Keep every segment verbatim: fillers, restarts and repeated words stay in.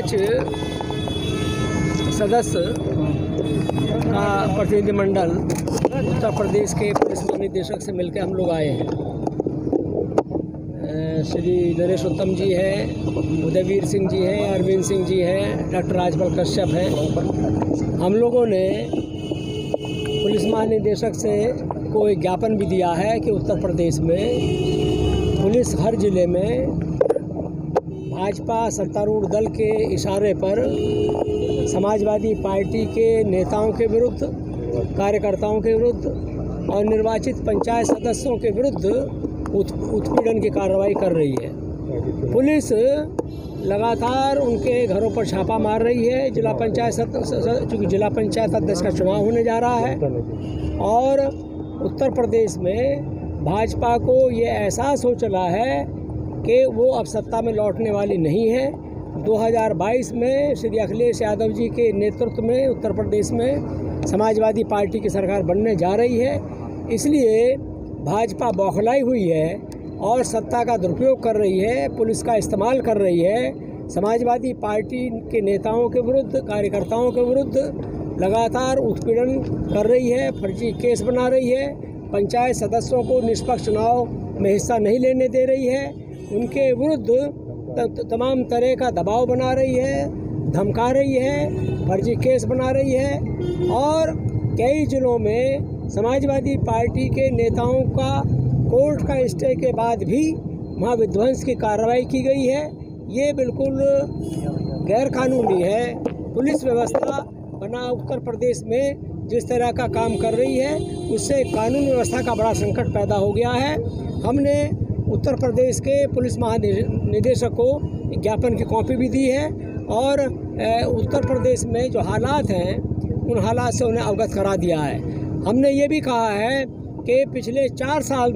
पाँच सदस्य का प्रतिनिधिमंडल उत्तर प्रदेश के पुलिस महानिदेशक से मिलकर हम लोग आए हैं। श्री नरेश उत्तम जी हैं, उदयवीर सिंह जी हैं, अरविंद सिंह जी हैं, डॉक्टर राजबल कश्यप हैं। हम लोगों ने पुलिस महानिदेशक से को एक ज्ञापन भी दिया है कि उत्तर प्रदेश में पुलिस हर जिले में भाजपा सत्तारूढ़ दल के इशारे पर समाजवादी पार्टी के नेताओं के विरुद्ध, कार्यकर्ताओं के विरुद्ध और निर्वाचित पंचायत सदस्यों के विरुद्ध उत्पीड़न की कार्रवाई कर रही है। पुलिस लगातार उनके घरों पर छापा मार रही है। जिला पंचायत चूँकि जिला पंचायत अध्यक्ष का चुनाव होने जा रहा है और उत्तर प्रदेश में भाजपा को ये एहसास हो चला है कि वो अब सत्ता में लौटने वाली नहीं है। दो हज़ार बाईस में श्री अखिलेश यादव जी के नेतृत्व में उत्तर प्रदेश में समाजवादी पार्टी की सरकार बनने जा रही है। इसलिए भाजपा बौखलाई हुई है और सत्ता का दुरुपयोग कर रही है, पुलिस का इस्तेमाल कर रही है। समाजवादी पार्टी के नेताओं के विरुद्ध, कार्यकर्ताओं के विरुद्ध लगातार उत्पीड़न कर रही है, फर्जी केस बना रही है, पंचायत सदस्यों को निष्पक्ष चुनाव में हिस्सा नहीं लेने दे रही है, उनके विरुद्ध तमाम तरह का दबाव बना रही है, धमका रही है, फर्जी केस बना रही है और कई जिलों में समाजवादी पार्टी के नेताओं का कोर्ट का स्टे के बाद भी वहाँ विध्वंस की कार्रवाई की गई है। ये बिल्कुल गैर कानूनी है। पुलिस व्यवस्था बना उत्तर प्रदेश में जिस तरह का काम कर रही है उससे कानून व्यवस्था का बड़ा संकट पैदा हो गया है। हमने उत्तर प्रदेश के पुलिस महानिदेशक को ज्ञापन की कॉपी भी दी है और उत्तर प्रदेश में जो हालात हैं उन हालात से उन्हें अवगत करा दिया है। हमने ये भी कहा है कि पिछले चार साल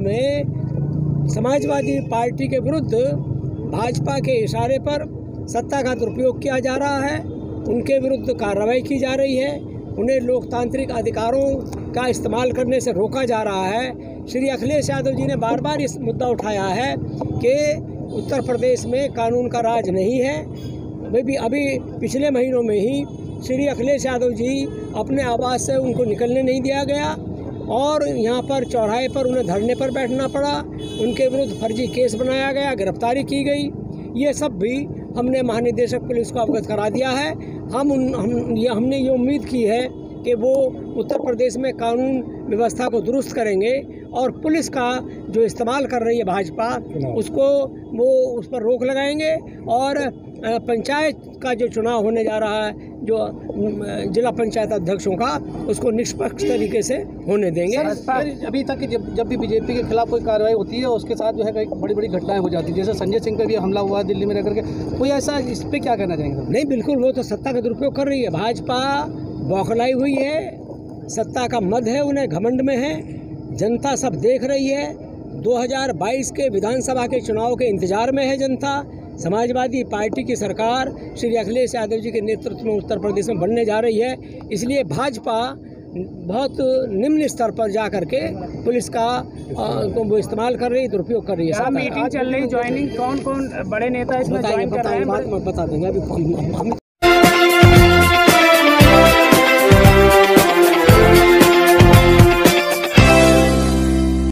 में समाजवादी पार्टी के विरुद्ध भाजपा के इशारे पर सत्ता का दुरुपयोग किया जा रहा है, उनके विरुद्ध कार्रवाई की जा रही है, उन्हें लोकतांत्रिक अधिकारों का इस्तेमाल करने से रोका जा रहा है। श्री अखिलेश यादव जी ने बार बार इस मुद्दा उठाया है कि उत्तर प्रदेश में कानून का राज नहीं है। अभी अभी पिछले महीनों में ही श्री अखिलेश यादव जी अपने आवास से उनको निकलने नहीं दिया गया और यहाँ पर चौराहे पर उन्हें धरने पर बैठना पड़ा, उनके विरुद्ध फर्जी केस बनाया गया, गिरफ्तारी की गई। ये सब भी हमने महानिदेशक पुलिस को अवगत करा दिया है। हम उन हम ये हमने ये उम्मीद की है कि वो उत्तर प्रदेश में कानून व्यवस्था को दुरुस्त करेंगे और पुलिस का जो इस्तेमाल कर रही है भाजपा उसको वो उस पर रोक लगाएंगे और पंचायत का जो चुनाव होने जा रहा है, जो जिला पंचायत अध्यक्षों का, उसको निष्पक्ष तरीके से होने देंगे। सर, अभी तक जब जब भी बीजेपी के खिलाफ कोई कार्रवाई होती है उसके साथ जो है कई बड़ी बड़ी घटनाएं हो जाती है, जैसे संजय सिंह पे भी हमला हुआ दिल्ली में रह करके, कोई ऐसा इस पर क्या कहना चाहेंगे? नहीं, बिल्कुल वो तो सत्ता का दुरुपयोग कर रही है। भाजपा बौखलाई हुई है, सत्ता का मद है, उन्हें घमंड में है, जनता सब देख रही है। दो हज़ार बाईस के विधानसभा के चुनाव के इंतजार में है जनता। समाजवादी पार्टी की सरकार श्री अखिलेश यादव जी के नेतृत्व में उत्तर प्रदेश में बनने जा रही है। इसलिए भाजपा बहुत निम्न स्तर पर जा करके पुलिस का को वो इस्तेमाल कर रही है, दुरुपयोग कर रही है। मीटिंग चल रही, ज्वाइनिंग कौन कौन बड़े नेता इसमें ज्वाइन कर रहे हैं? बता देंगे अभी।